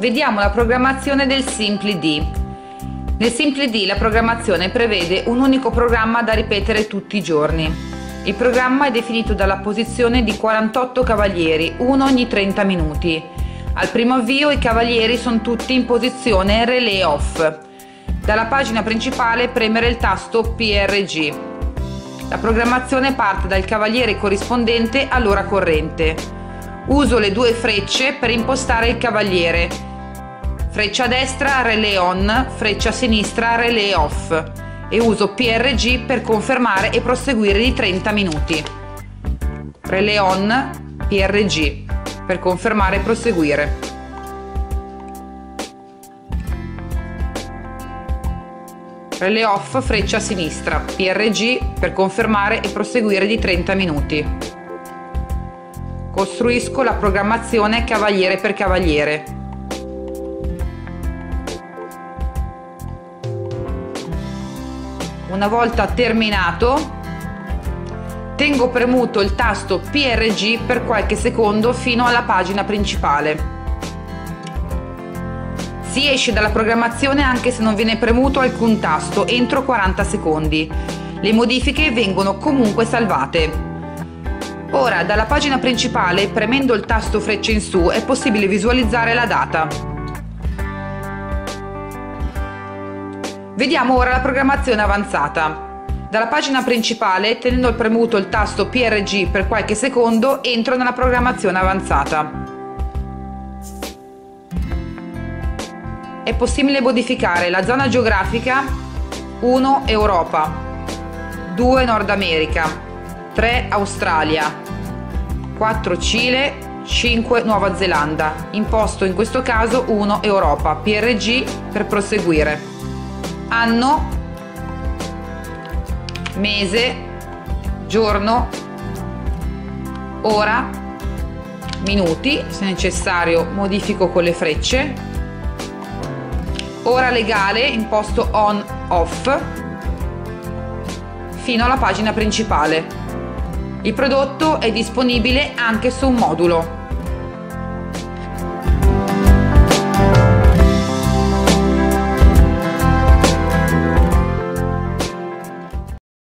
Vediamo la programmazione del SimpliD. Nel SimpliD la programmazione prevede un unico programma da ripetere tutti i giorni. Il programma è definito dalla posizione di 48 cavalieri, uno ogni 30 minuti. Al primo avvio i cavalieri sono tutti in posizione relay off. Dalla pagina principale premere il tasto PRG. La programmazione parte dal cavaliere corrispondente all'ora corrente. Uso le due frecce per impostare il cavaliere. Freccia destra relay on, freccia sinistra relay off e uso PRG per confermare e proseguire di 30 minuti. Relay on, PRG per confermare e proseguire. Relay off, freccia sinistra, PRG per confermare e proseguire di 30 minuti. Costruisco la programmazione cavaliere per cavaliere. Una volta terminato, tengo premuto il tasto PRG per qualche secondo fino alla pagina principale. Si esce dalla programmazione anche se non viene premuto alcun tasto entro 40 secondi. Le modifiche vengono comunque salvate. Ora, dalla pagina principale, premendo il tasto freccia in su, è possibile visualizzare la data. Vediamo ora la programmazione avanzata. Dalla pagina principale, tenendo premuto il tasto PRG per qualche secondo, entro nella programmazione avanzata. È possibile modificare la zona geografica 1 Europa, 2 Nord America, 3 Australia, 4 Cile, 5 Nuova Zelanda. Imposto in questo caso 1 Europa, PRG per proseguire. Anno, mese, giorno, ora, minuti, se necessario modifico con le frecce, ora legale, imposto on off, fino alla pagina principale. Il prodotto è disponibile anche su un modulo.